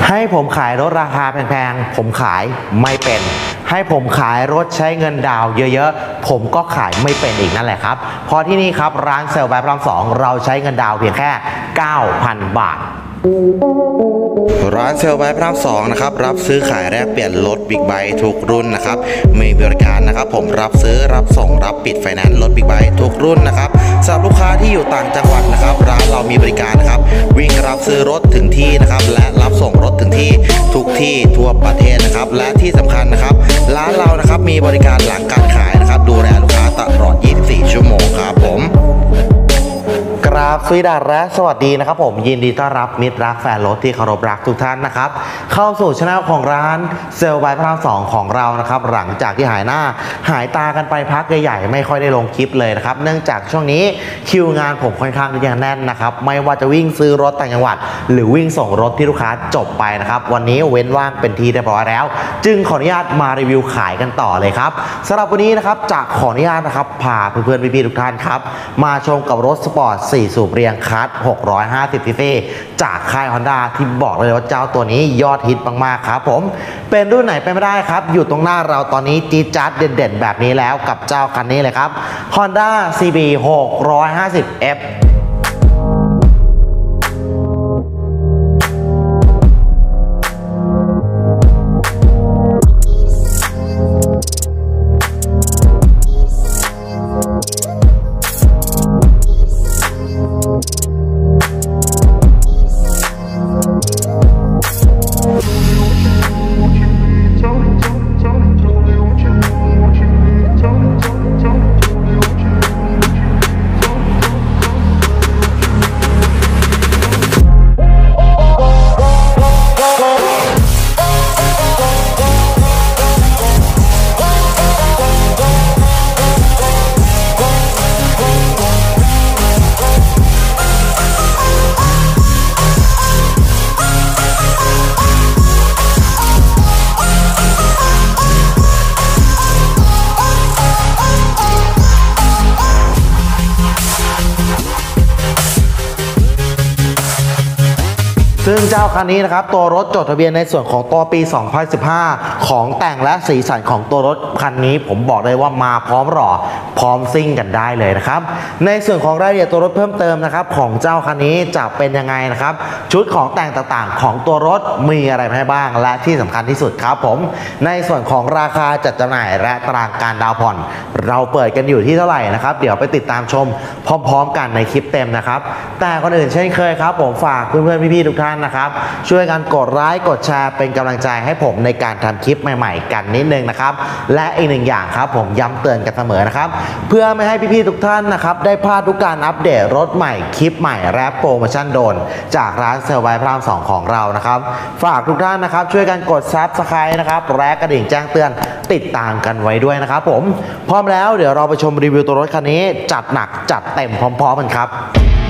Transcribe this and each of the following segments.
ให้ผมขายรถราคาแพงๆผมขายไม่เป็นให้ผมขายรถใช้เงินดาวเยอะๆผมก็ขายไม่เป็นอีกนั่นแหละครับเพราะที่นี่ครับร้านเซลล์แบบพระราม2เราใช้เงินดาวเพียงแค่ 9,000 บาทร้านเซลล์ไบค์พระราม2นะครับรับซื้อขายแลกเปลี่ยนรถบิ๊กไบค์ทุกรุ่นนะครับมีบริการนะครับผมรับซื้อรับส่งรับปิดไฟแนนซ์รถบิ๊กไบค์ทุกรุ่นนะครับสำหรับลูกค้าที่อยู่ต่างจังหวัดนะครับร้านเรามีบริการนะครับวิ่งรับซื้อรถถึงที่นะครับและรับส่งรถถึงที่ทุกที่ทั่วประเทศนะครับและที่สำคัญนะครับร้านเรานะครับมีบริการหลังการขายนะครับดูแลลูกค้าตลอด 24 ชั่วโมงครับผมกราบสวัสดีนะครับผมยินดีต้อนรับมิตรรักแฟนรถที่เคารพรักทุกท่านนะครับเข้าสู่ช่องของร้านเซลล์ไบค์พระราม2ของเรานะครับหลังจากที่หายหน้าหายตากันไปพักใหญ่ๆไม่ค่อยได้ลงคลิปเลยนะครับเนื่องจากช่วงนี้คิวงานผมค่อนข้างที่จะแน่นนะครับไม่ว่าจะวิ่งซื้อรถต่างจังหวัดหรือวิ่งส่งรถที่ลูกค้าจบไปนะครับวันนี้เว้นว่างเป็นทีเรียบร้อยแล้วจึงขออนุญาตมารีวิวขายกันต่อเลยครับสำหรับวันนี้นะครับจะขออนุญาตนะครับพาเพื่อนๆพี่ๆทุกท่านครับมาชมกับรถสปอร์ต4 สูบเรียงคัส650 ซีซีจากค่าย Honda ที่บอกเลยว่าเจ้าตัวนี้ยอดฮิตมากๆครับผมเป็นรุ่นไหนไปไม่ได้ครับอยู่ตรงหน้าเราตอนนี้จี๊ดจ๊าดเด่นๆแบบนี้แล้วกับเจ้าคันนี้เลยครับ Honda CB 650Fซึ่งเจ้าคันนี้นะครับตัวรถจดทะเบียนในส่วนของตัวปี 2015 ของแต่งและสีสันของตัวรถคันนี้ผมบอกเลยว่ามาพร้อมหล่อพร้อมซิ่งกันได้เลยนะครับในส่วนของรายละเอียดตัวรถเพิ่มเติมนะครับของเจ้าคันนี้จะเป็นยังไงนะครับชุดของแต่งต่างๆของตัวรถมีอะไรให้บ้างและที่สำคัญที่สุดครับผมในส่วนของราคาจัดจำหน่ายและตารางการดาวผ่อนเราเปิดกันอยู่ที่เท่าไหร่นะครับเดี๋ยวไปติดตามชมพร้อมๆกันในคลิปเต็มนะครับแต่ก่อนอื่นเช่นเคยครับผมฝากเพื่อนๆพี่ๆทุกท่านนะครับช่วยกันกดไลค์กดแชร์เป็นกำลังใจให้ผมในการทำคลิปใหม่ๆกันนิดนึงนะครับและอีกหนึ่งอย่างครับผมย้ำเตือนกันเสมอนะครับเพื่อไม่ให้พี่ๆทุกท่านนะครับได้พลาดทุกการอัปเดตรถใหม่คลิปใหม่และโปรโมชั่นโดนจากร้านเซลล์ไบค์พระราม2ของเรานะครับฝากทุกท่านนะครับช่วยกันกด Subscribe นะครับและกระดิ่งแจ้งเตือนติดตามกันไว้ด้วยนะครับผมพร้อมแล้วเดี๋ยวเราไปชมรีวิวตัวรถคันนี้จัดหนักจัดเต็มพร้อมๆกันครับ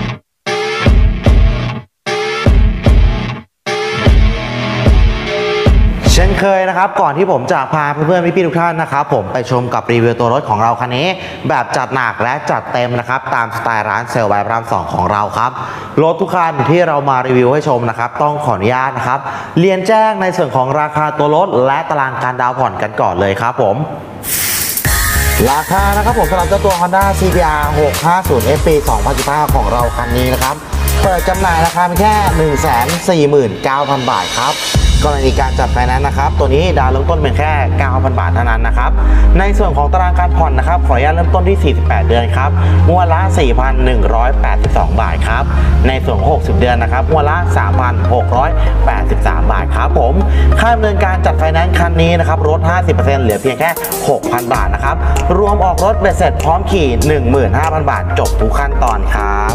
เช่นเคยนะครับก่อนที่ผมจะพาเพื่อนๆพี่ๆทุกท่านนะครับผมไปชมกับรีวิวตัวรถของเราคันนี้แบบจัดหนักและจัดเต็มนะครับตามสไตล์ร้านเซลล์ไบค์พระราม2ของเราครับรถทุกคันที่เรามารีวิวให้ชมนะครับต้องขออนุญาตนะครับเรียนแจ้งในส่วนของราคาตัวรถและตารางการดาวผ่อนกันก่อนเลยครับผมราคานะครับผมสำหรับเจ้าตัว Honda CBR 650F ปี 2015 ของเราคันนี้นะครับเปิดจำหน่ายราคาเพียงแค่ 149,000 บาทครับกรณีการจัดไฟแนนซ์นะครับตัวนี้ดาวเริ่มต้นเป็นแค่ 9,000 บาทเท่านั้นนะครับในส่วนของตารางการผ่อนนะครับขออนุญาตเริ่มต้นที่ 48 เดือนครับงวดละ 4,182 บาทครับในส่วนของ60 เดือนนะครับงวดละ 3,683 บาทครับผมค่าดำเนินการจัดไฟแนนซ์คันนี้นะครับลด 50% เหลือเพียงแค่ 6,000 บาทนะครับรวมออกรถเบ็ดเสร็จพร้อมขี่ 15,000 บาทจบทุกขั้นตอนครับ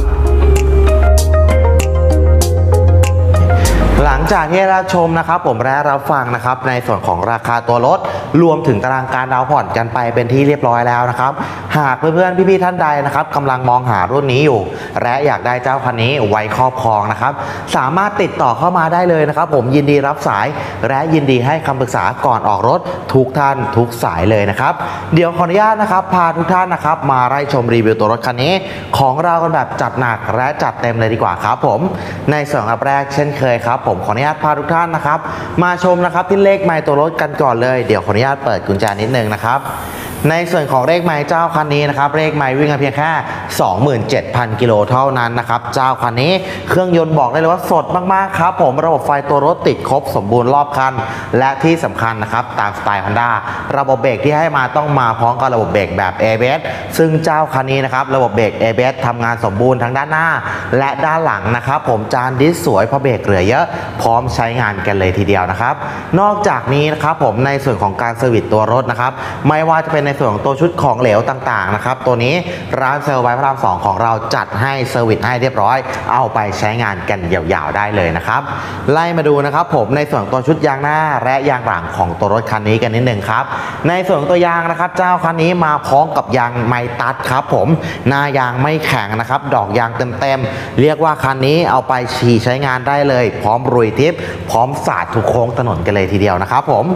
หลังจากที่รับชมนะครับผมและรับฟังนะครับในส่วนของราคาตัวรถรวมถึงตารางการดาวผ่อนกันไปเป็นที่เรียบร้อยแล้วนะครับหากเพื่อนๆพี่ๆท่านใดนะครับกำลังมองหารุ่นนี้อยู่และอยากได้เจ้าคันนี้ไว้ครอบครองนะครับสามารถติดต่อเข้ามาได้เลยนะครับผมยินดีรับสายและยินดีให้คำปรึกษาก่อนออกรถทุกท่านทุกสายเลยนะครับเดี๋ยวขออนุญาตนะครับพาทุกท่านนะครับมาไล่ชมรีวิวตัวรถคันนี้ของเรากันแบบจัดหนักและจัดเต็มเลยดีกว่าครับผมในส่วนแรกเช่นเคยครับผมขออนุญาตพาทุกท่านนะครับมาชมนะครับที่เลขไมล์ตัวรถกันก่อนเลยเดี๋ยวขออนุญาตเปิดกุญแจนิดนึงนะครับในส่วนของเลขไมล์เจ้าคันนี้นะครับเลขไมล์วิ่งกันเพียงแค่ 27,000 กิโลเท่านั้นนะครับเจ้าคันนี้เครื่องยนต์บอกได้เลยว่าสดมากๆครับผมระบบไฟตัวรถติดครบสมบูรณ์รอบคันและที่สำคัญนะครับตามสไตล์ Honda ระบบเบรกที่ให้มาต้องมาพร้อมกับระบบเบรกแบบ ABS ซึ่งเจ้าคันนี้นะครับระบบเบรก ABS ทำงานสมบูรณ์ทั้งด้านหน้าและด้านหลังนะครับผมจานดิสสวยเพราะเบรกเหลือเยอะพร้อมใช้งานกันเลยทีเดียวนะครับนอกจากนี้นะครับผมในส่วนของการเซอร์วิสตัวรถนะครับไม่ว่าจะเป็นในส่วนของตัวชุดของเหลวต่างๆนะครับตัวนี้ร้านเซลล์ไวท์พระราม2ของเราจัดให้เซอร์วิสให้เรียบร้อยเอาไปใช้งานกันยาวๆได้เลยนะครับไล่มาดูนะครับผมในส่วนตัวชุดยางหน้าและยางหลังของตัวรถคันนี้กันนิดหนึ่งครับในส่วนตัวยางนะครับเจ้าคันนี้มาพร้อมกับยางไมตัสครับผมหน้ายางไม่แข็งนะครับดอกยางเต็มๆเรียกว่าคันนี้เอาไปขี่ใช้งานได้เลยพร้อมรุยทิพย์พร้อมสาดทุกโค้งถนนกันเลยทีเดียวนะครับผม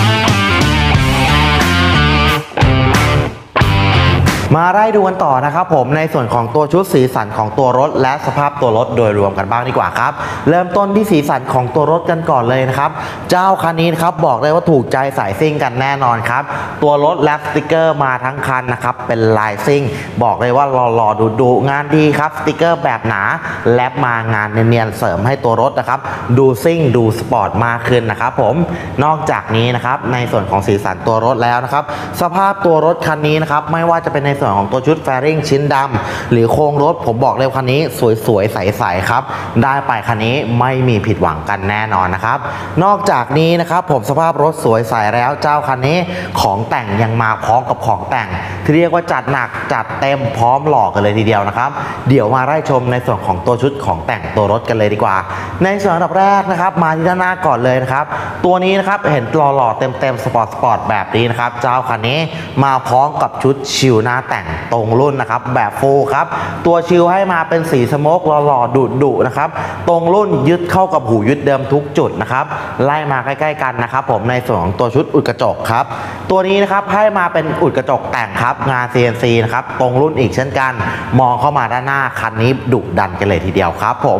มาไล่ดูกันต่อนะครับผมในส่วนของตัวชุดสีสันของตัวรถและสภาพตัวรถโดยรวมกันบ้างดีกว่าครับเริ่มต้นที่สีสันของตัวรถกันก่อนเลยนะครับเจ้าคันนี้นะครับบอกเลยว่าถูกใจสายซิ่งกันแน่นอนครับตัวรถและสติกเกอร์มาทั้งคันนะครับเป็นลายซิ่งบอกเลยว่าหล่อๆดูงานดีครับสติกเกอร์แบบหนาแลบมางานเนียนๆเสริมให้ตัวรถนะครับดูซิ่งดูสปอร์ตมากขึ้นนะครับผมนอกจากนี้นะครับในส่วนของสีสันตัวรถแล้วนะครับสภาพตัวรถคันนี้นะครับไม่ว่าจะเป็นในส่วนของตัวชุดแฟริ่งชิ้นดำหรือโครงรถผมบอกเลยคันนี้สวยๆใสๆครับได้ไปคันนี้ไม่มีผิดหวังกันแน่นอนนะครับนอกจากนี้นะครับผมสภาพรถสวยใสแล้วเจ้าคันนี้ของแต่งยังมาพร้อมกับของแต่งที่เรียกว่าจัดหนักจัดเต็มพร้อมหล่อกันเลยทีเดียวนะครับเดี๋ยวมาไล่ชมในส่วนของตัวชุดของแต่งตัวรถกันเลยดีกว่าในส่วนอันดับแรกนะครับมาที่ด้านหน้าก่อนเลยนะครับตัวนี้นะครับเห็นหล่อๆเต็มๆสปอร์ตแบบนี้นะครับเจ้าคันนี้มาพร้อมกับชุดชิลหน้าแต่งตรงรุ่นนะครับแบบฟูลครับตัวชิลให้มาเป็นสีสโมกหล่อๆดุๆนะครับตรงรุ่นยึดเข้ากับหูยึดเดิมทุกจุดนะครับไล่มาใกล้ๆกันนะครับผมในส่วนของตัวชุดอุดกระจกครับตัวนี้นะครับให้มาเป็นอุดกระจกแต่งครับงาน CNC นะครับตรงรุ่นอีกเช่นกันมองเข้ามาด้านหน้าคันนี้ดุดันกันเลยทีเดียวครับผม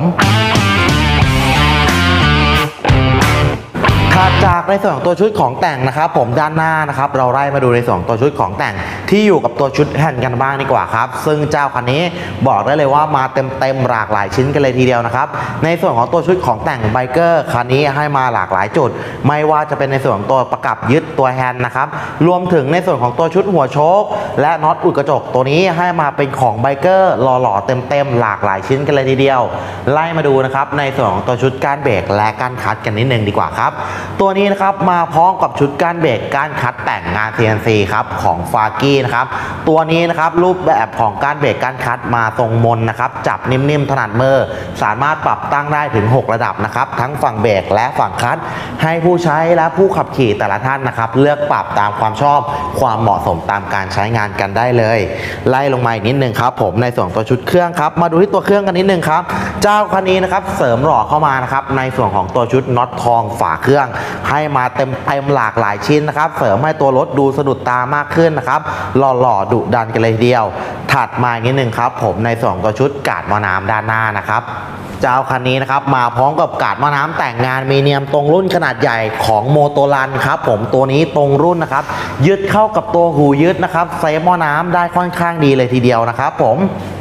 ถัดจากในส่วนของตัวชุดของแต่งนะครับผมด้านหน้านะครับเราไล่มาดูในส่วนของตัวชุดของแต่งที่อยู่กับตัวชุดแฮนด์กันบ้างดีกว่าครับซึ่งเจ้าคันนี้บอกได้เลยว่ามาเต็มหลากหลายชิ้นกันเลยทีเดียวนะครับในส่วนของตัวชุดของแต่งไบเกอร์คันนี้ให้มาหลากหลายจุดไม่ว่าจะเป็นในส่วนของตัวประกับยึดตัวแฮนด์นะครับรวมถึงในส่วนของตัวชุดหัวโชคและน็อตอุดกระจกตัวนี้ให้มาเป็นของไบเกอร์หล่อๆเต็มหลากหลายชิ้นกันเลยทีเดียวไล่มาดูนะครับในส่วนของตัวชุดก้านเบรกและก้านคัดกันนิดนึงดีกว่าครับตัวนี้นะครับมาพร้อมกับชุดก้านเบรกก้านคัดแต่งงาน CNC ครับของฟากี้นะครับตัวนี้นะครับรูปแบบของก้านเบรกก้านคัดมาทรงมนนะครับจับนิ่มๆถนัดมือสามารถปรับตั้งได้ถึง6ระดับนะครับทั้งฝั่งเบรกและฝั่งคัดให้ผู้ใช้และผู้ขับขี่แต่ละท่านนะครับเลือกปรับตามความชอบความเหมาะสมตามการใช้งานกันได้เลยไล่ลงมาอีกนิดนึงครับผมในส่วนตัวชุดเครื่องครับมาดูที่ตัวเครื่องกันนิดนึงครับเจ้าคันนี้นะครับเสริมหล่อเข้ามานะครับในส่วนของตัวชุดน็อตทองฝาเครื่องให้มาเต็มหลากหลายชิ้นนะครับเสริมให้ตัวรถดูสะดุดตามากขึ้นนะครับหล่อดุดันกันเลยทีเดียวถัดมาอีกนิดนึงครับผมในส่วนตัวชุดกาดหม้อน้ำด้านหน้านะครับเจ้าคันนี้นะครับมาพร้อมกับกาดหม้อน้ำแต่งงานมีเนียมตรงรุ่นขนาดใหญ่ของโมโตรันครับผมตัวนี้ตรงรุ่นนะครับยึดเข้ากับตัวหูยึดนะครับเซฟหม้อน้ำได้ค่อนข้างดีเลยทีเดียวนะครับผม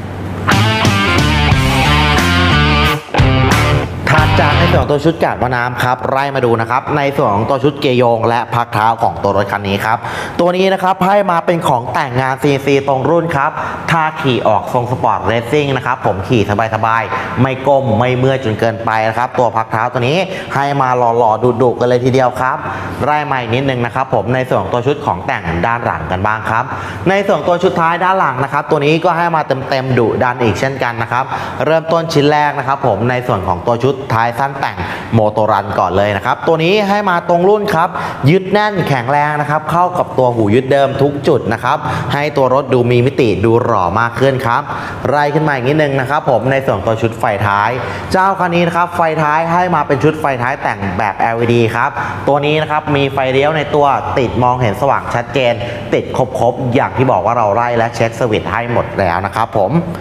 ถัดจากในส่วนของตัวชุดกาดหม้อน้ำครับไล่มาดูนะครับในส่วนของตัวชุดเกียร์โยงและพักเท้าของตัวรถคันนี้ครับตัวนี้นะครับให้มาเป็นของแต่งงาน CNC ตรงรุ่นครับถ้าขี่ออกทรงสปอร์ตเรซซิ่งนะครับผมขี่สบายๆไม่ก้มไม่เมื่อยจนเกินไปนะครับตัวพักเท้าตัวนี้ให้มาหล่อๆดุๆกันเลยทีเดียวครับไล่มาอีกนิดนึงนะครับผมในส่วนของตัวชุดของแต่งด้านหลังกันบ้างครับในส่วนตัวชุดท้ายด้านหลังนะครับตัวนี้ก็ให้มาเต็มดุดันอีกเช่นกันนะครับเริ่มต้นชิ้นแรกนะครับผมในส่วนของตัวชุดท้ายสั้นแต่งโมโตรันก่อนเลยนะครับตัวนี้ให้มาตรงรุ่นครับยึดแน่นแข็งแรงนะครับเข้ากับตัวหูยึดเดิมทุกจุดนะครับให้ตัวรถดูมีมิติดูหล่อมากขึ้นครับไล่ขึ้นมาอีกนิดนึงนะครับผมในส่วนตัวชุดไฟท้ายเจ้าคันนี้นะครับไฟท้ายให้มาเป็นชุดไฟท้ายแต่งแบบ LED ครับตัวนี้นะครับมีไฟเลี้ยวในตัวติดมองเห็นสว่างชัดเจนติดครบอย่างที่บอกว่าเราไล่และเช็คสวิตช์ให้หมดแล้วนะครับผม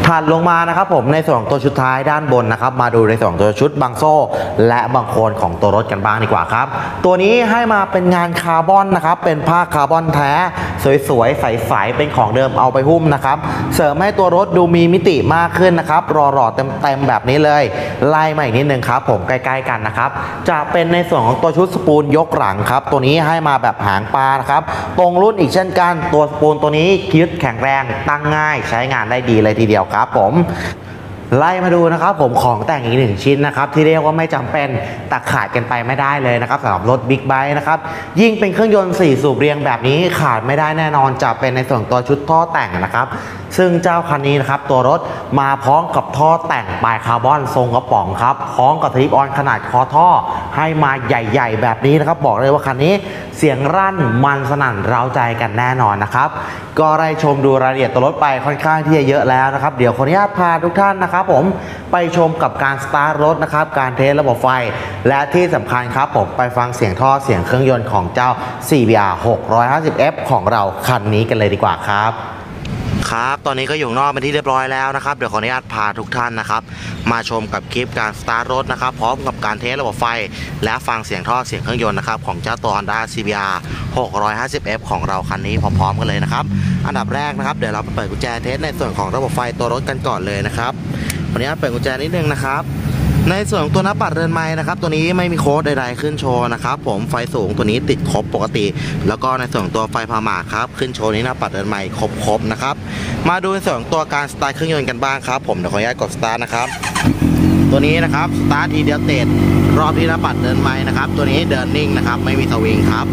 ถัดลงมานะครับผมในส่วนของตัวชุดท้ายด้านบนนะครับมาดูในส่วนของตัวชุดบังโซ่และบังโคลนของตัวรถกันบ้างดีกว่าครับตัวนี้ให้มาเป็นงานคาร์บอนนะครับเป็นผ้าคาร์บอนแท้สวยๆใสๆเป็นของเดิมเอาไปหุ้มนะครับเสริมให้ตัวรถดูมีมิติมากขึ้นนะครับรอๆเต็มๆแบบนี้เลยไล่มาอีกนิดนึงครับผมใกล้ๆกันนะครับจะเป็นในส่วนของตัวชุดสปูลยกหลังครับตัวนี้ให้มาแบบหางปลานะครับตรงรุ่นอีกเช่นกันตัวสปูลตัวนี้ยึดแข็งแรงตั้งง่ายใช้งานได้ดีเลยทีเดียวครับผมไล่มาดูนะครับผมของแต่งอีก1ชิ้นนะครับที่เรียกว่าไม่จำเป็นแต่ขาดกันไปไม่ได้เลยนะครับสำหรับรถบิ๊กไบค์นะครับยิ่งเป็นเครื่องยนต์4สูบเรียงแบบนี้ขาดไม่ได้แน่นอนจะเป็นในส่วนตัวชุดท่อแต่งนะครับซึ่งเจ้าคันนี้นะครับตัวรถมาพร้อมกับท่อแต่งปลายคาร์บอนทรงกระป๋องครับพร้อมกับทริปออนขนาดคอท่อให้มาใหญ่ๆแบบนี้นะครับบอกเลยว่าคันนี้เสียงรั่นมันสนั่นเร้าใจกันแน่นอนนะครับก็ได้ชมดูรายละเอียดตัวรถไปค่อนข้างที่จะเยอะแล้วนะครับเดี๋ยวขออนุญาตพาทุกท่านนะครับผมไปชมกับการสตาร์ทรถนะครับการเทสระบบไฟและที่สำคัญครับผมไปฟังเสียงท่อเสียงเครื่องยนต์ของเจ้า CBR 650F ของเราคันนี้กันเลยดีกว่าครับตอนนี้ก็อยู่นอกเป็นที่เรียบร้อยแล้วนะครับเดี๋ยวขออนุญาตพาทุกท่านนะครับมาชมกับคลิปการสตาร์ทรถนะครับพร้อมกับการเทสระบบไฟและฟังเสียงท่อเสียงเครื่องยนต์นะครับของเจ้าตัว Honda CBR 650F ของเราคันนี้พร้อมๆกันเลยนะครับอันดับแรกนะครับเดี๋ยวเราไปเปิดกุญแจเทสในส่วนของระบบไฟตัวรถกันก่อนเลยนะครับขออนุญาตเปิดกุญแจนิดนึงนะครับในส่วนของตัวหน้าปัดเรือนไม้นะครับตัวนี้ไม่มีโค้ดใดๆขึ้นโชว์นะครับผมไฟสูงตัวนี้ติดครบปกติแล้วก็ในส่วนของตัวไฟพาหมากครับขึ้นโชว์นี้หน้าปัดเรือนไม้ครบนะครับมาดูในส่วนของตัวการสตาร์ทเครื่องยนต์กันบ้างครับผมเดี๋ยวขออนุญาตกดสตาร์ทนะครับตัวนี้นะครับสตาร์ททีเดียวเตะรอบที่หน้าปัดเดินไม้นะครับตัวนี้เดินนิ่งนะครับไม่มีสวิงครับ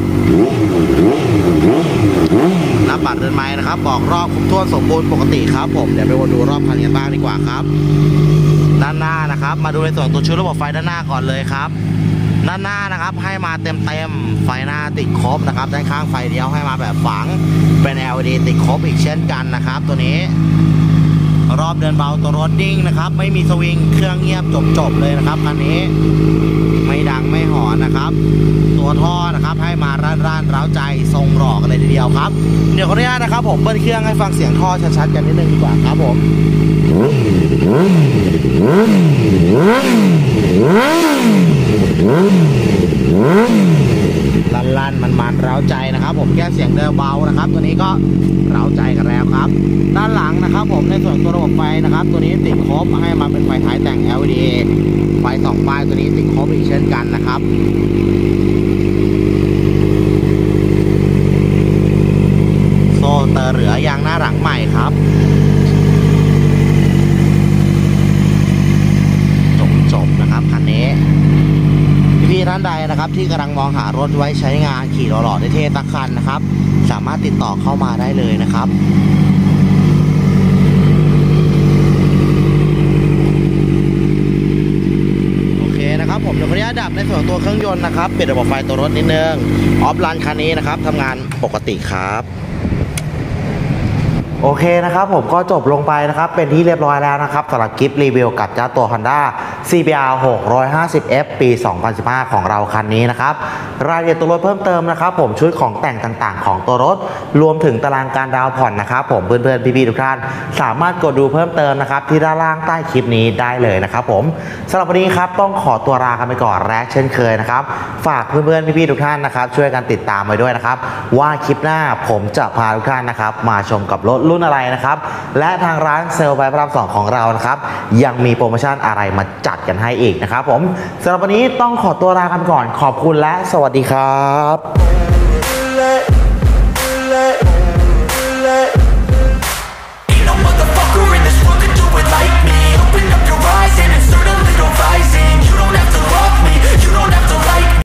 หน้าปัดเดินไม้นะครับบอกรอบครบถ้วนสมบูรณ์ปกติครับผมเดี๋ยวไปดูรอบคันกันบ้างดีกว่าครับด้านหน้านะครับมาดูในส่วนตัวชุดระบบไฟด้านหน้าก่อนเลยครับด้านหน้านะครับให้มาเต็มไฟหน้าติดครบนะครับด้านข้างไฟเดียวให้มาแบบฝังเป็น LED ติดครบอีกเช่นกันนะครับตัวนี้รอบเดินเบาตัวรถนิ่งนะครับไม่มีสวิงเครื่องเงียบจบเลยนะครับคันนี้ไม่ดังไม่หอนนะครับตัวท่อนะครับให้มาร่านเร้าใจทรงหล่อกันเลยทีเดียวครับเดี๋ยวขออนุญาตนะครับผมเบิ้ลเครื่องให้ฟังเสียงท่อชัดๆกันนิดนึงดีกว่าครับผมลั่นมันเร้าใจนะครับผมแค่เสียงเบาๆนะครับตัวนี้ก็เร้าใจกันแล้วครับด้านหลังนะครับผมในส่วนตัวระบบไฟนะครับตัวนี้ติดครบให้มาเป็นไฟท้ายแต่ง LED ไฟ2ป้ายตัวนี้ติดครบอีกเช่นกันนะครับโซ่เตอร์เหลือยางหน้าหลังใหม่ครับจบนะครับคันนี้พี่ท่านใดนะครับที่กำลังมองหารถไว้ใช้งานขี่หล่อๆเท่ๆตะคันนะครับสามารถติดต่อเข้ามาได้เลยนะครับโอเคนะครับผมเดี๋ยวขออนุญาตดับในส่วนตัวเครื่องยนต์นะครับปิดระบบไฟตัวรถนิดนึงออฟรันคันนี้นะครับทำงานปกติครับโอเคนะครับผมก็จบลงไปนะครับเป็นที่เรียบร้อยแล้วนะครับสำหรับคลิปรีวิวกับเจ้าตัว Honda CBR 650F ปี 2015 ของเราคันนี้นะครับรายละเอียดตัวรถเพิ่มเติมนะครับผมชุดของแต่งต่างๆของตัวรถรวมถึงตารางการดาวผ่อนนะครับผมเพื่อนๆพี่ๆทุกท่านสามารถกดดูเพิ่มเติมนะครับที่ด้านล่างใต้คลิปนี้ได้เลยนะครับผมสำหรับวันนี้ครับต้องขอตัวลากันไปก่อนและเช่นเคยนะครับฝากเพื่อนๆพี่ๆทุกท่านนะครับช่วยกันติดตามไว้ด้วยนะครับว่าคลิปหน้าผมจะพาทุกท่านนะครับมาชมกับรถรุ่นอะไรนะครับและทางร้านเซลล์ไบค์พระราม2ของเรานะครับยังมีโปรโมชั่นอะไรมาจัดกันให้อีกนะครับผมสำหรับวันนี้ต้องขอตัวลากันก่อนขอบคุณและสวัสดีครับ